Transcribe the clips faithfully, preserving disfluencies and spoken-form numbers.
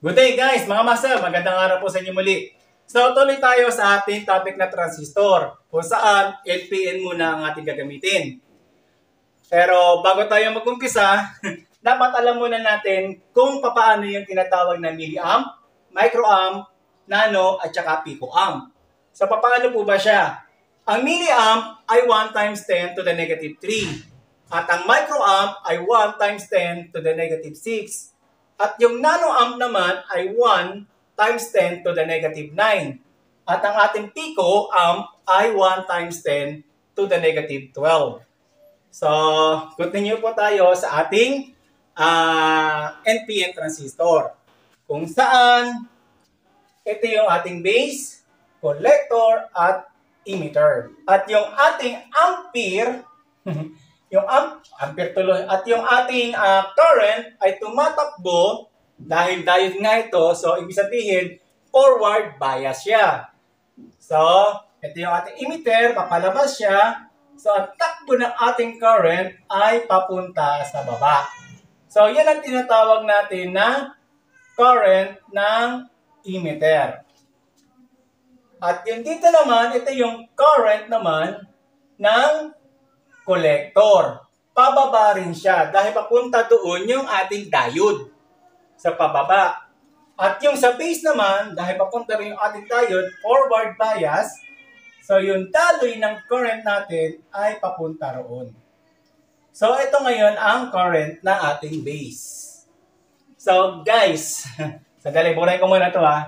Good day guys, mga master, magandang araw po sa inyo muli. So tuloy tayo sa ating topic na transistor, kung saan L P N muna ang ating gagamitin. Pero bago tayo mag-umpisa, dapat alam muna natin kung paano yung tinatawag na milliamp, microamp, nano, at saka picoamp. So paano po ba siya? Ang milliamp ay one times ten to the negative three. At ang microamp ay one times ten to the negative six. At yung nanoamp naman ay one times ten to the negative nine. At ang ating picoamp ay one times ten to the negative twelve. So, continue po tayo sa ating uh, N P N transistor. Kung saan, ito yung ating base, collector, at emitter. At yung ating ampere, yung amp, ampere tuloy, at yung ating uh, current ay tumatakbo dahil diode nga ito, so ibig sabihin, forward bias siya. So, ito yung ating emitter, papalabas siya. So, ang takbo ng ating current ay papunta sa baba. So, yan ang tinatawag natin na current ng emitter. At yung dito naman, ito yung current naman ng collector. Pababa rin siya dahil papunta doon yung ating diode sa pababa. At yung sa base naman, dahil papunta rin yung ating diode, forward bias, so yung daloy ng current natin ay papunta roon. So ito ngayon ang current ng ating base. So guys, sandali, buray ko muna ito ha.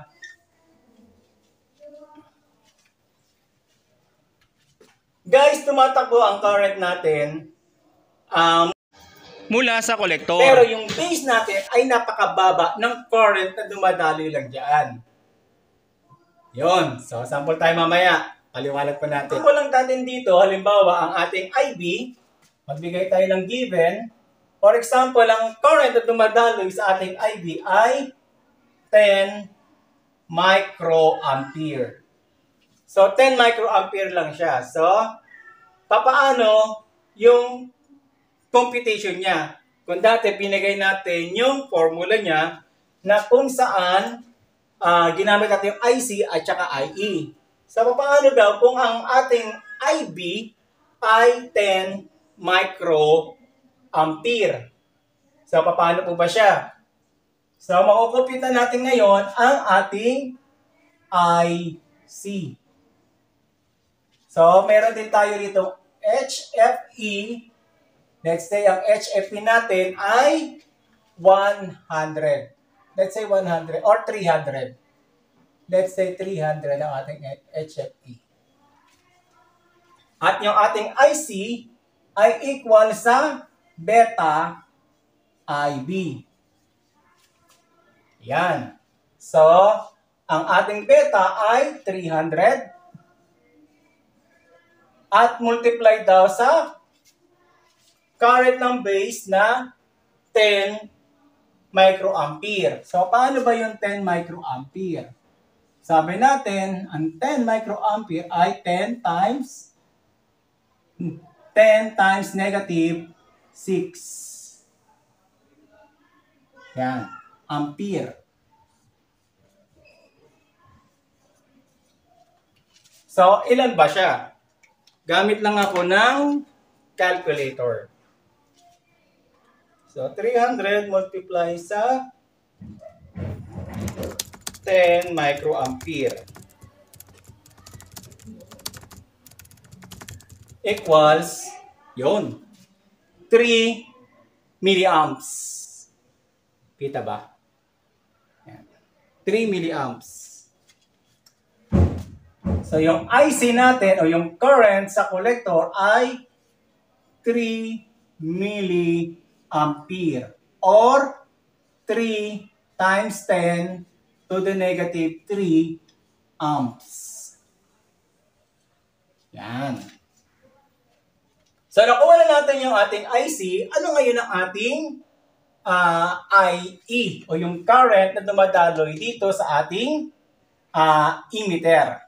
Guys, tumatakbo ang current natin um, mula sa kolektor. Pero yung base natin ay napakababa ng current na dumadaloy lang dyan. Yun. So, sample tayo mamaya. Paliwanag pa natin. Sample lang natin dito, halimbawa, ang ating I B, magbigay tayo ng given. For example, ang current na dumadaloy sa ating I B ay ten microampere. So, ten microampere lang siya. So, papaano yung computation niya? Kung dati binigay natin yung formula niya na kung saan uh, ginamit natin yung I C at saka I E. So, papaano daw kung ang ating I B ay ten microampere? So, papaano po ba siya? So, makukumputan natin ngayon ang ating I C. So, meron din tayo dito H F E. Let's say, ang H F E natin ay one hundred. Let's say one hundred or three hundred. Let's say three hundred ang ating H F E. At yung ating I C ay equal sa beta I B. Yan. So, ang ating beta ay three hundred. At multiply daw sa current ng base na ten microampere. So, paano ba yung ten microampere? Sabi natin, ang ten microampere ay ten times ten times negative six. Yan. Ampere. So, ilan ba siya? Gamit lang ako ng calculator. So, three hundred multiply sa ten microampere equals, yun, three milliamps. Kita ba? Yan. three milliamps. So, yung I C natin o yung current sa collector ay three milliampere or three times ten to the negative three amps. Yan. So, nakuha na natin yung ating I C. Ano ngayon ang ating uh, I E o yung current na dumadaloy dito sa ating uh, emitter?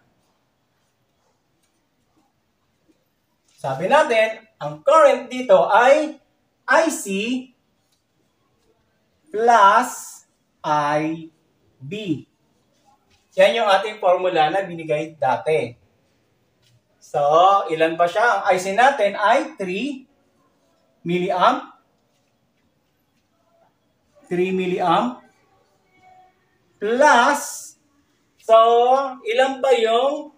Sabi natin, ang current dito ay I C plus I B. Yan yung ating formula na binigay dati. So, ilan ba siya? Ang I C natin ay three milliamp. three milliamp. Plus, so, ilan ba yung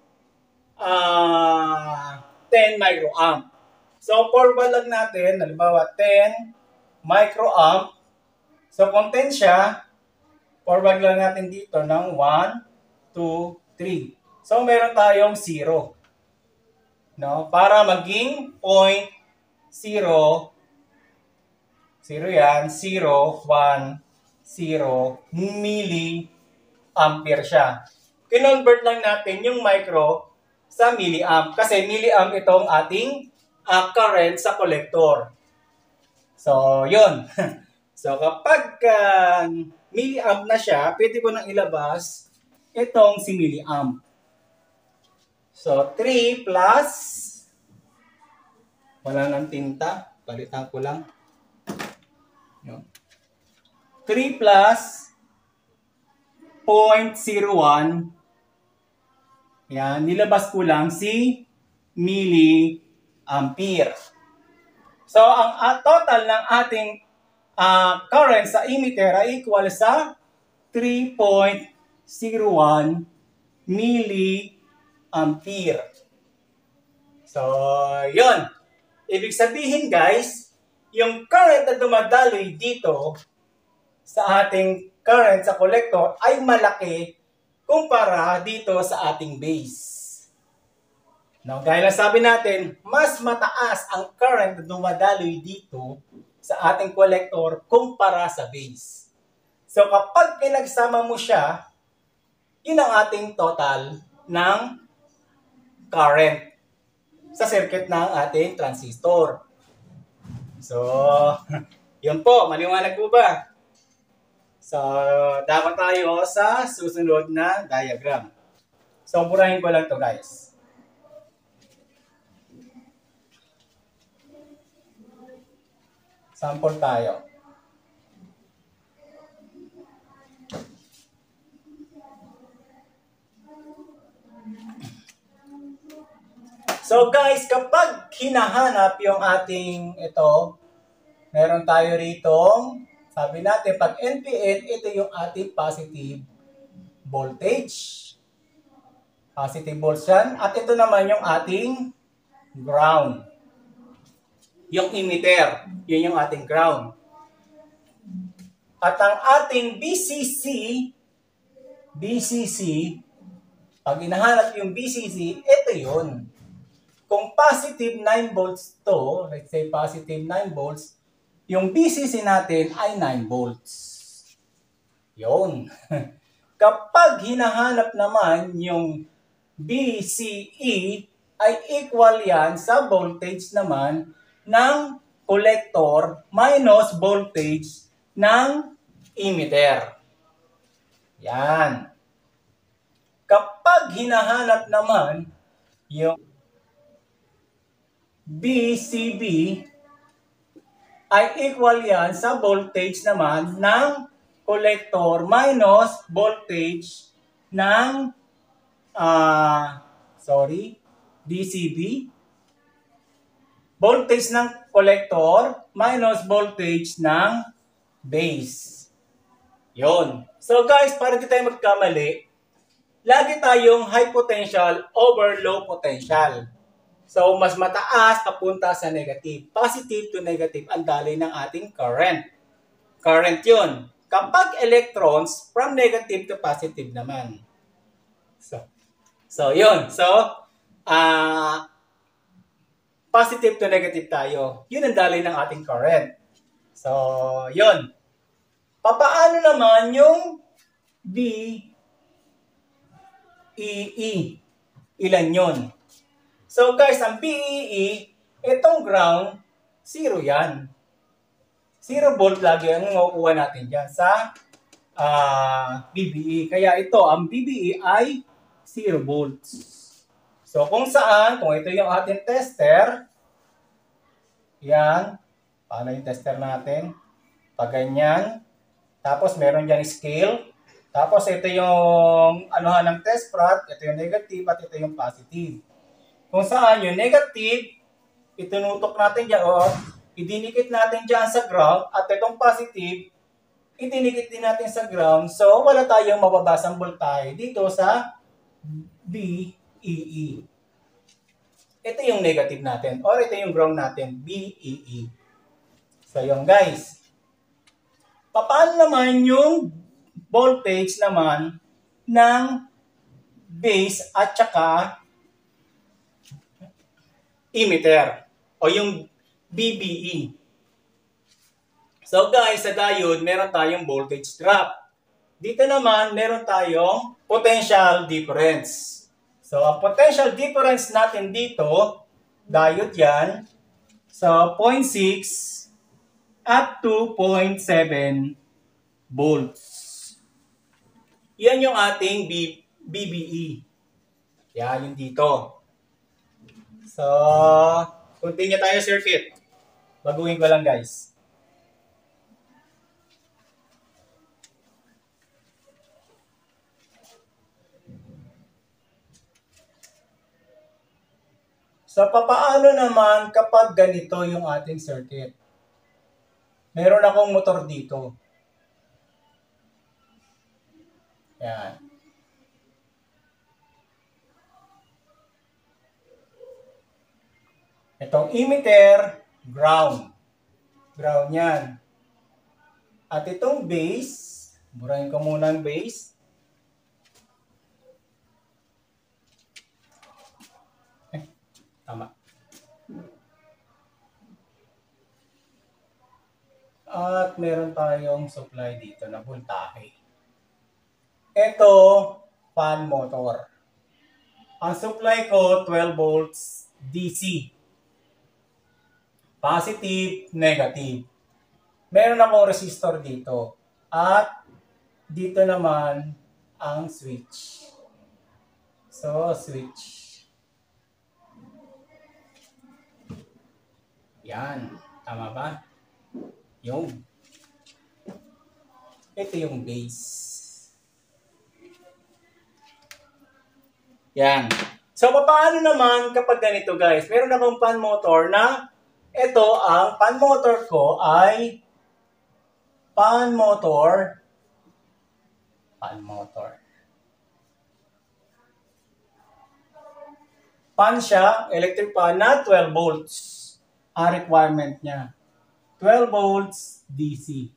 uh, ten microamp? So, forward lang natin, halimbawa ten microamp. So, kung ten siya, forward lang natin dito ng one, two, three. So, meron tayong zero. No? Para maging point zero, zero yan, zero, one, zero, milliampere siya. Kinonvert lang natin yung micro sa milliamp. Kasi milliamp itong ating uh, current sa collector. So, yun. So, kapag uh, milliamp na siya, pwede ko nang ilabas itong si milliamp. So, three plus, wala ng tinta, palitan ko lang. three plus zero point zero one, yan, nilabas ko lang si milliampere. So, ang uh, total ng ating uh, current sa emitter ay equal sa three point zero one milliampere. So, yun. Ibig sabihin guys, yung current na dumadaloy dito sa ating current sa collector ay malaki kumpara dito sa ating base. No, gaya lang sabi natin, mas mataas ang current na dumadaloy dito sa ating collector kumpara sa base. So kapag pinagsama mo siya, yun ang ating total ng current sa circuit ng ating transistor. So, yun po, maliwanag po ba? So, dapat tayo sa susunod na diagram. So, burahin ko lang to guys. Sample tayo. So guys, kapag hinahanap yung ating ito, meron tayo rito, sabi natin, pag N P N, ito yung ating positive voltage. Positive voltage yan. At ito naman yung ating ground. Yung emitter, yun yung ating ground. At ang ating B C C, B C C, pag hinahanap yung B C C, ito yun. Kung positive nine volts to, let's say positive nine volts, yung B C C natin ay nine volts. Yun. Kapag hinahanap naman yung B C E, ay equal yan sa voltage naman ng collector minus voltage ng emitter. Yan. Kapag hinahanap naman yung B C B ay equal yan sa voltage naman ng collector minus voltage ng uh, sorry, D C B. Voltage ng collector minus voltage ng base. Yon. So guys, para di tayo magkamali, lagi tayong high potential over low potential. So, mas mataas papunta sa negative. Positive to negative ang daloy ng ating current. Current yun. Kapag electrons, from negative to positive naman. So, so yun. So, uh, positive to negative tayo. Yun ang daloy ng ating current. So, yun. Papaano naman yung B E E? Ilan yun? So guys, ang B E E, itong ground, zero yan. Zero volt lagi ang makukuha natin dyan sa uh, B B E. Kaya ito, ang B B E ay zero volts. So kung saan, kung ito yung ating tester, yan, paano yung tester natin? Pag ganyan, tapos meron dyan scale. Tapos ito yung anuhan ng test prod, ito yung negative at ito yung positive. Kung saan yung negative, itunutok natin dyan o idinikit natin dyan sa ground at itong positive, idinikit din natin sa ground. So wala tayong mababasang voltahe dito sa B E E. Ito yung negative natin or ito yung ground natin, B E E. So yun guys. Paano naman yung voltage naman ng base at saka emitter o yung B B E? So guys, sa diode, meron tayong voltage drop. Dito naman, meron tayong potential difference. So, ang potential difference natin dito, diode yan, so zero point six up to zero point seven volts. Yan yung ating B B E. Yan yung dito. So, continue tayo circuit. Baguhin ko lang guys. So, papaano naman kapag ganito yung ating circuit? Meron akong motor dito. Yan. Itong emitter, ground. Ground yan. At itong base, burahin ko muna ang base. Eh, tama. At meron tayong supply dito na voltahe. Ito, fan motor. Ang supply ko, twelve volts D C. Positive, negative. Meron akong resistor dito. At dito naman ang switch. So, switch. Yan. Tama ba? Yung. Ito yung base. Yan. So, paano naman kapag ganito guys? Meron akong fan motor na ito ang fan motor ko ay fan motor fan motor. Fan siya, electric fan na twelve volts. Ang requirement niya. twelve volts D C.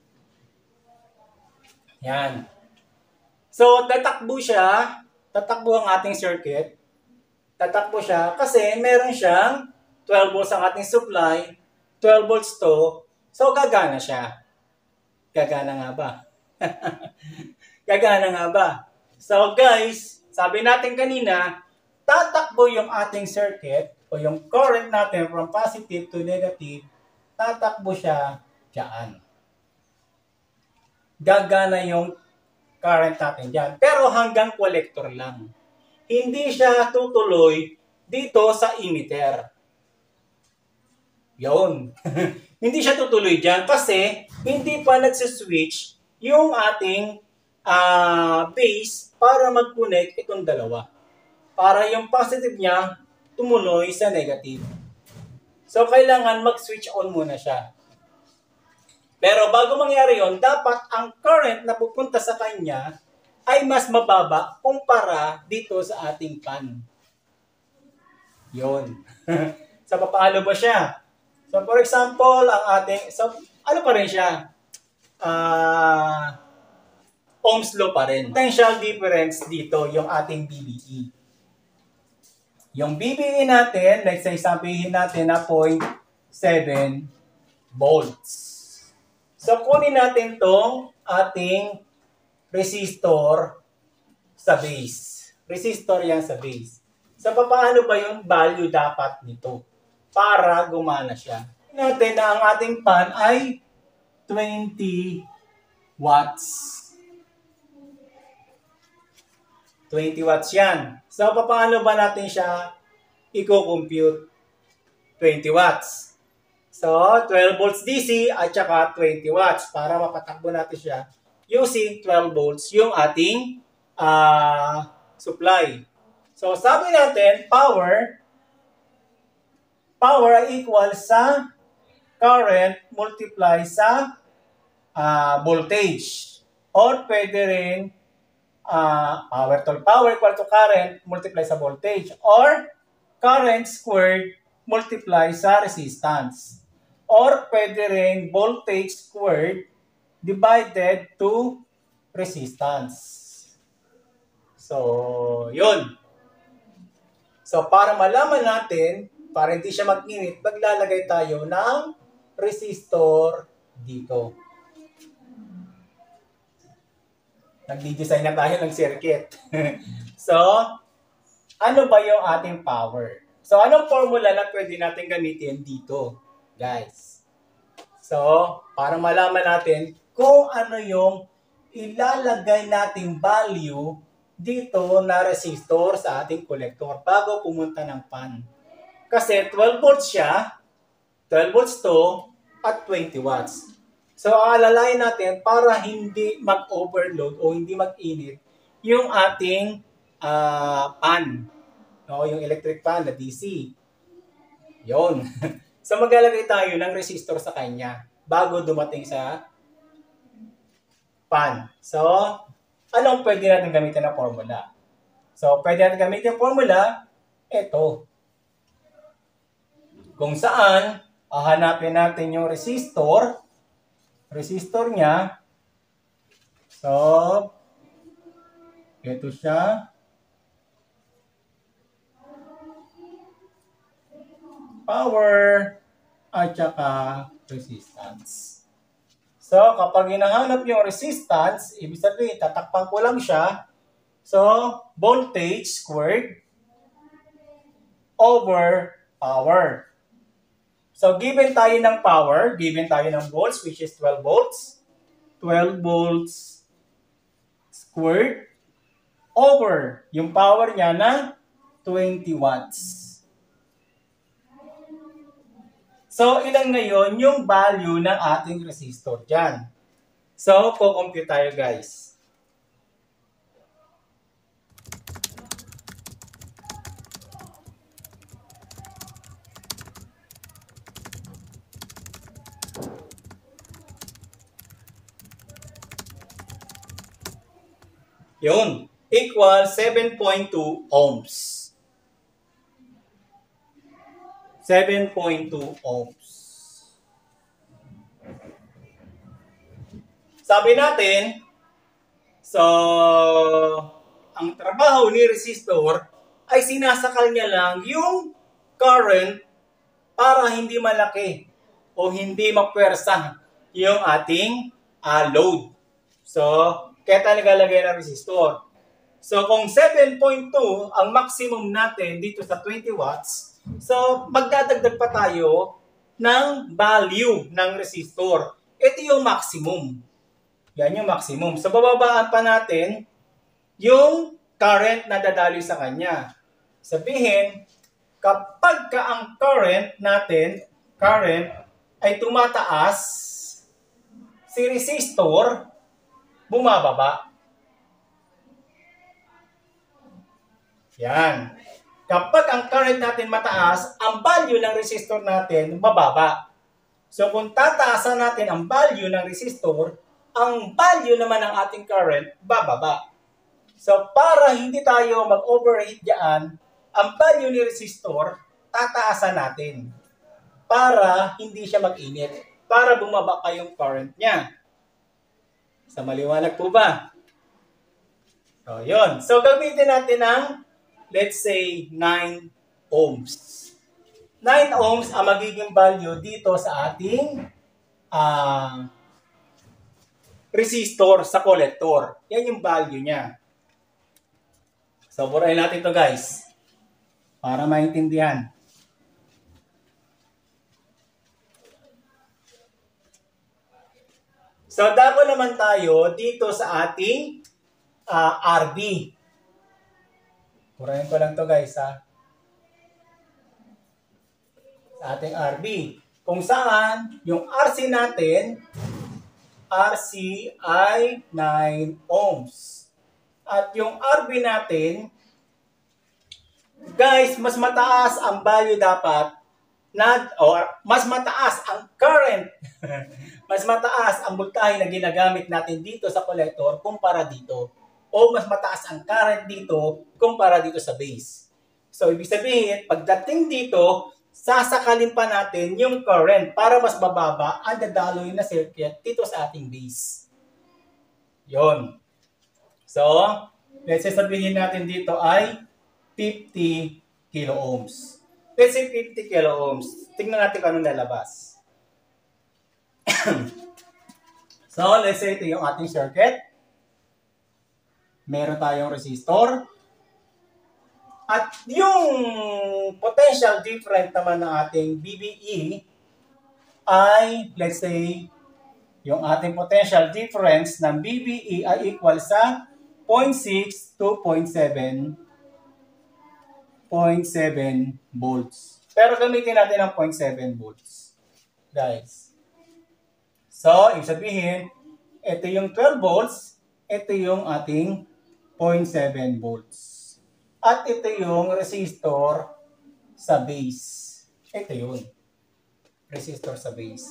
Yan. So, tatakbo siya. Tatakbo ang ating circuit. Tatakbo siya kasi meron siyang twelve volts ang ating supply. twelve volts to. So, gagana siya. Gagana nga ba? Gagana nga ba? So, guys, sabi natin kanina, tatakbo yung ating circuit o yung current natin from positive to negative, tatakbo siya dyan. Gagana yung current natin dyan. Pero hanggang collector lang. Hindi siya tutuloy dito sa emitter. Yun. Hindi siya tutuloy dyan kasi hindi pa nagsiswitch yung ating uh, base para mag-connect itong dalawa. Para yung positive niya tumuloy sa negative. So, kailangan mag-switch on muna siya. Pero bago mangyari yon, dapat ang current na pupunta sa kanya ay mas mababa kumpara dito sa ating fan. Yun. So, papaalo ba siya? So, for example, ang ating, so, ano pa rin siya? Uh, Ohm's law pa rin. Potential difference dito, yung ating B B E. Yung B B E natin, let's say, sabihin natin na zero point seven volts. So, kunin natin tong ating resistor sa base. Resistor yan sa base. So, paano ba yung value dapat nito para gumana siya? Natin na ang ating fan ay twenty watts. twenty watts yan. So, paano ba natin siya i-compute? twenty watts. So, twelve volts D C at saka twenty watts para mapatakbo natin siya using twelve volts yung ating uh, supply. So sabi natin, power, power equal sa current multiply sa uh, voltage. Or pwede rin uh, power to power equal to current multiply sa voltage. Or current squared multiply sa resistance. Or pwede rin voltage squared divided to resistance. So, yun. So, para malaman natin, para hindi siya mag-init, maglalagay tayo ng resistor dito. Nag-design na tayo ng circuit. So, ano ba yung ating power? So, anong formula na pwede natin gamitin dito, guys? So, para malaman natin kung ano yung ilalagay nating value dito na resistor sa ating collector bago pumunta ng pan. Kasi twelve volts siya, twelve volts to, at twenty watts. So, alalayan natin para hindi mag-overload o hindi mag-init yung ating uh, pan. No, yung electric pan na D C. Yon. So, maglalagay tayo ng resistor sa kanya bago dumating sa pan. So, anong pwede natin gamitin na formula? So, pwede natin gamitin yung formula, ito. Kung saan, hahanapin natin yung resistor, resistor niya. So, ito siya. Power at saka resistance. So, kapag hinahanap yung resistance, ibig sabihin, tatakpan ko lang siya. So, voltage squared over power. So, given tayo ng power, given tayo ng volts, which is twelve volts. twelve volts squared over yung power niya na twenty watts. So, ilan ngayon yung value ng ating resistor dyan? So, po-compute tayo, guys. Yun. Equal seven point two ohms. seven point two ohms. Sabi natin, so, ang trabaho ni resistor ay sinasakal niya lang yung current para hindi malaki o hindi mapwersa yung ating uh, load. So, kaya tayo nagalagay ng resistor. So, kung seven point two ang maximum natin dito sa twenty watts, so, magdadagdag pa tayo ng value ng resistor. Ito yung maximum. Yan yung maximum. So, bababaan pa natin yung current na dadaloy sa kanya. Sabihin, kapag ka ang current natin, current, ay tumataas, si resistor, bumababa. Yan. Kapag ang current natin mataas, ang value ng resistor natin mababa. So kung tataasan natin ang value ng resistor, ang value naman ng ating current bababa. So para hindi tayo mag-overheat diyan, ang value ni resistor tataasan natin para hindi siya mag-init, para bumaba pa yung current niya. Sa maliwanag po ba? So yun. So gamitin natin ang let's say nine ohms. nine ohms ang magiging value dito sa ating uh, resistor sa collector. Yan yung value niya. So, burahin natin ito guys. Para maintindihan. So, dako naman tayo dito sa ating uh, R B. Burahin ko lang to guys ha. Sa ating R B. Kung saan, yung R C natin R C ay nine ohms. At yung R B natin, guys, mas mataas ang value dapat na, or mas mataas ang current, mas mataas ang voltahe na ginagamit natin dito sa collector kumpara dito. O mas mataas ang current dito kumpara dito sa base. So, ibig sabihin, pagdating dito, sasakalin pa natin yung current para mas bababa ang dadaloy na circuit dito sa ating base. Yon. So, let's say sabihin natin dito ay fifty kilo ohms. Let's say fifty kilo ohms. Tingnan natin kung anong lalabas. So, let's say ito yung ating circuit. Meron tayong resistor. At yung potential difference naman ng ating B B E ay, let's say, yung ating potential difference ng B B E ay equal sa zero point six to zero point seven zero point seven volts. Pero gamitin natin ang zero point seven volts. Guys. So, ibig sabihin, ito yung twelve volts, ito yung ating zero point seven volts. At ito yung resistor sa base. Ito yun. Resistor sa base.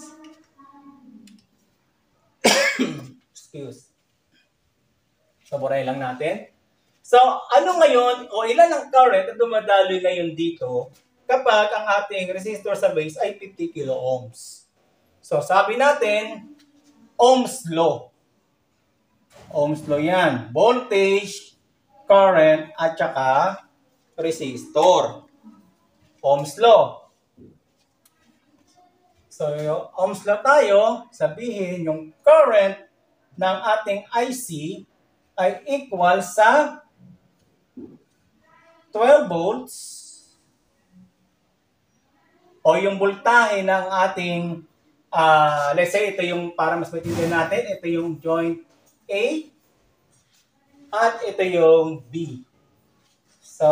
Excuse. Saburay lang natin. So, ano ngayon, o ilan ang current na dumadaloy ngayon dito kapag ang ating resistor sa base ay fifty kilo ohms. So, sabi natin, Ohm's law. Ohm's law yan. Voltage, current, at saka resistor. Ohm's law. So, Ohm's law tayo, sabihin yung current ng ating I C ay equal sa twelve volts o yung voltahe ng ating, uh, let's say ito yung, para mas maintindihan natin, ito yung joint A at ito yung B. So,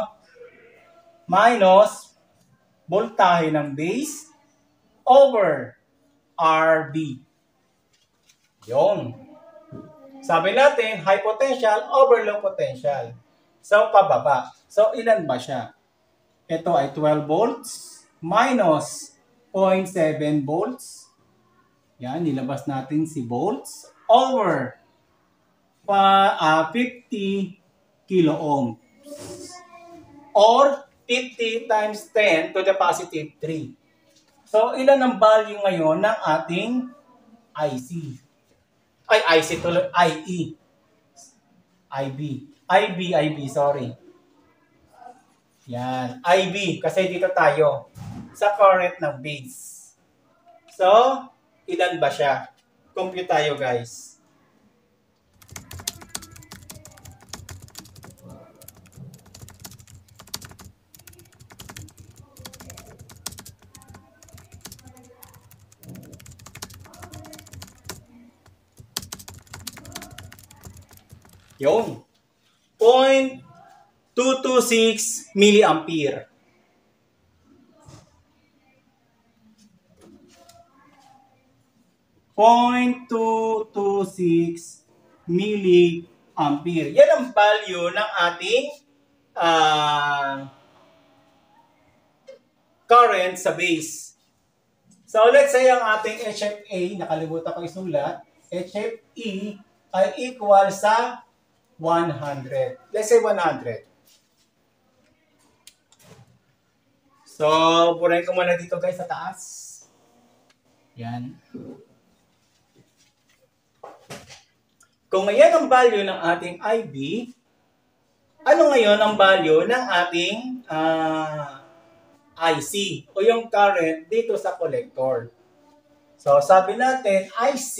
minus voltahe ng base over R B. Yun. Sabi natin, high potential over low potential. So, pababa. So, ilan ba siya? Ito ay twelve volts minus zero point seven volts. Yan, nilabas natin si volts over pa, uh, fifty kilo ohms. Or fifty times ten to the positive three. So, ilan ang value ngayon ng ating I C? Ay, I C tuloy, I E. I B. I B, I B, sorry. Yan, I B, kasi dito tayo sa current ng base. So, ilan ba siya? Compute tayo, guys. Yun. zero point two two six milliampere. zero point two two six milliampere. Yan ang value ng ating uh, current sa base. So, let's say ang ating H F A, nakalimutan ko isulat, H F E ay equal sa one hundred. Let's say one hundred. So, punayin ko muna dito, guys, sa taas. Yan. Kung ngayon ang value ng ating I B, ano ngayon ang value ng ating uh, I C o yung current dito sa collector? So, sabi natin, I C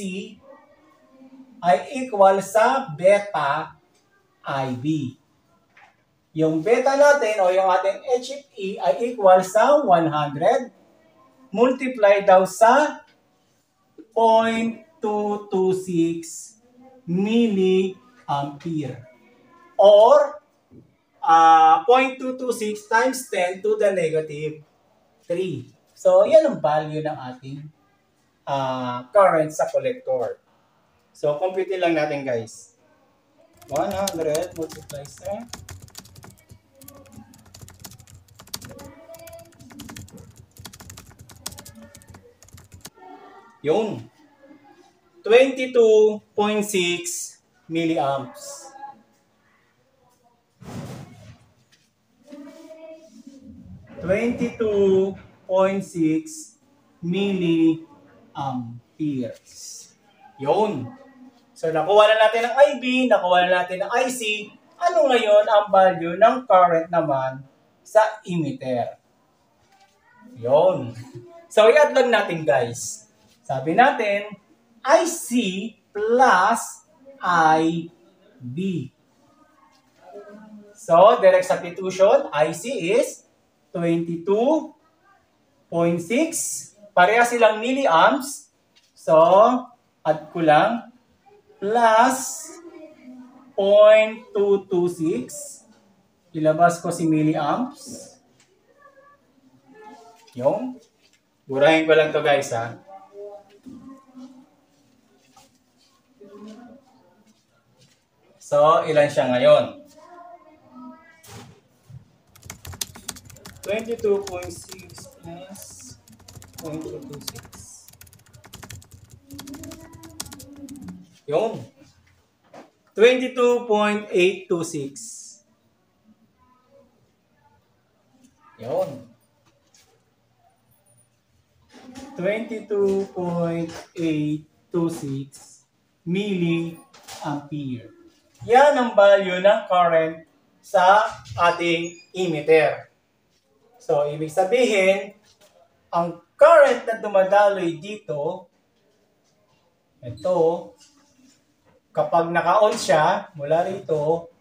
ay equal sa beta I B. Yung beta natin o yung ating H F E ay equal sa one hundred multiply daw sa zero point two two six milliampere or uh, zero point two two six times ten to the negative three. So, yan ang value ng ating uh, current sa collector. So, compute lang natin guys. one hundred multiply sa yun. twenty-two point six milliamps. twenty-two point six milliamperes. Yun. So, nakuha na natin ang I B, nakuha na natin ang I C. Ano ngayon ang value ng current naman sa emitter? Yun. So, i-add lang natin guys. Sabi natin, I C plus I B. So, direct substitution, I C is twenty-two point six. Pareha silang milliamps. So, add ko lang. Plus zero point two two six. Ilabas ko si milliamps. Yung. Burahin ko lang to guys ha. So, ilan siya ngayon? twenty-two point six plus zero point two two six. Yun. twenty-two point eight two six. Yun. twenty-two point eight two six milliampere. Yan ang value ng current sa ating emitter. So, ibig sabihin, ang current na dumadaloy dito, ito, kapag naka-on siya, mula rito,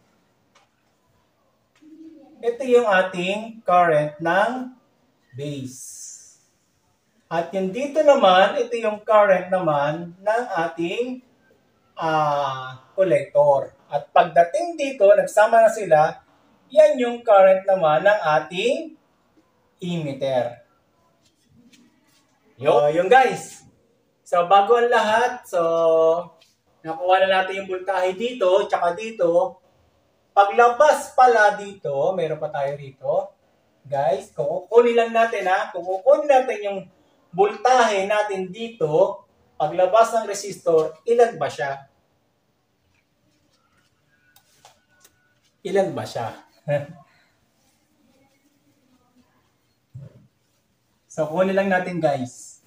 ito yung ating current ng base. At yung dito naman, ito yung current naman ng ating uh, collector. At pagdating dito, nagsama na sila, yan yung current naman ng ating emitter. Yo, yung guys. So, bago ang lahat, so, nakuha na natin yung voltahe dito, tsaka dito. Paglabas pala dito, meron pa tayo rito. Guys, kukunin lang natin ha. Kukunin natin yung voltahe natin dito. Paglabas ng resistor, ilan ba siya? Ilan ba siya? So, kunin lang natin guys.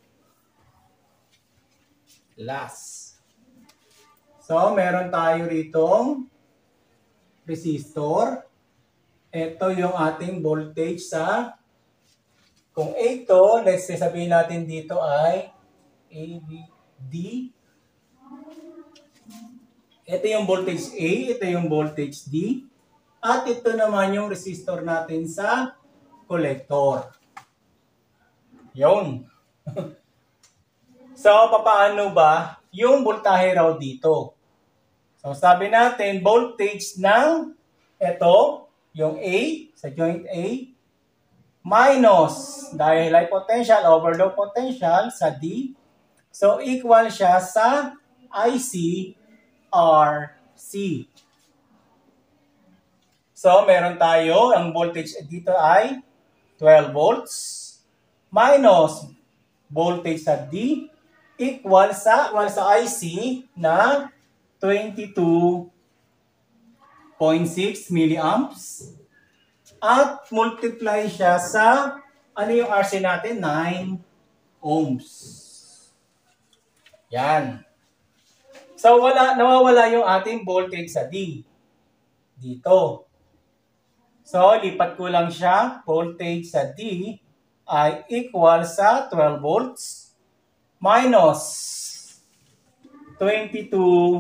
Last. So, meron tayo ritong resistor. Ito yung ating voltage sa, kung ito, let's say sabihin natin dito ay A, B, D. Ito yung voltage A, ito yung voltage D. At ito naman yung resistor natin sa collector. Yun. So, papaano ba yung voltahe raw dito? So, sabi natin, voltage ng ito, yung A, sa joint A, minus, dahil high potential over low potential sa D, so equal siya sa I C R C. So, meron tayo, ang voltage dito ay twelve volts minus voltage sa D equal sa, equal sa I C na twenty-two point six milliamps at multiply siya sa, ano yung R C natin? nine ohms. Yan. So, wala, nawawala yung ating voltage sa D. Dito. So, lipat ko lang siya. Voltage sa D ay equal sa twelve volts minus twenty-two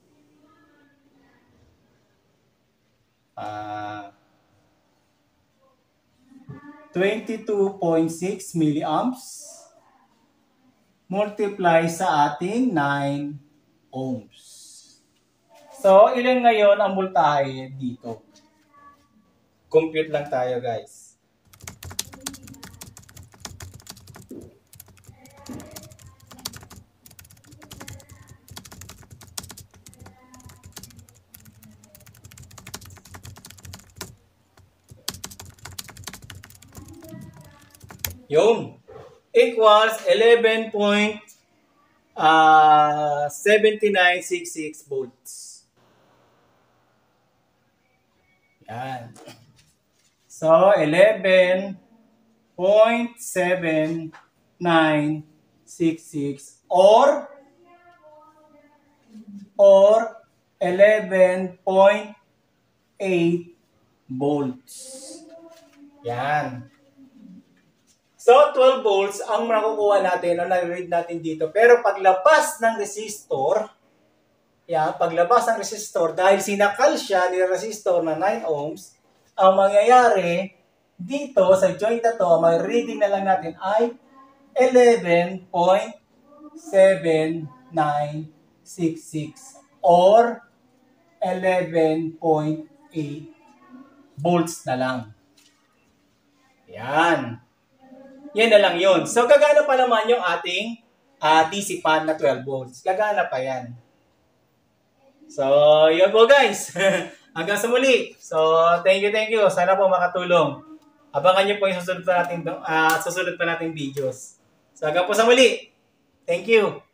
uh, twenty-two point six milliamps multiply sa ating nine ohms. So, ilan ngayon ang voltahe dito? Compute lang tayo, guys. Yung equals eleven point seven nine six six volts. Yan. So, eleven point seven nine six six or or eleven point eight volts. Yan. So, twelve volts ang makukuha natin o na-read natin dito. Pero paglabas ng resistor, yan, paglabas ng resistor, dahil sinakal siya ni resistor na nine ohms, ang mangyayari dito sa joint na to, may reading na lang natin ay eleven point seven nine six six or eleven point eight volts na lang. Yan. Yan na lang yun. So, gagana pa naman yung ating uh, D C fan na twelve volts. Gagana pa yan. So, yun po guys. Hanggang sa muli. So, thank you, thank you. Sana po makatulong. Abangan nyo po yung susunod pa natin, uh, susunod pa nating videos. So, hanggang po sa muli. Thank you.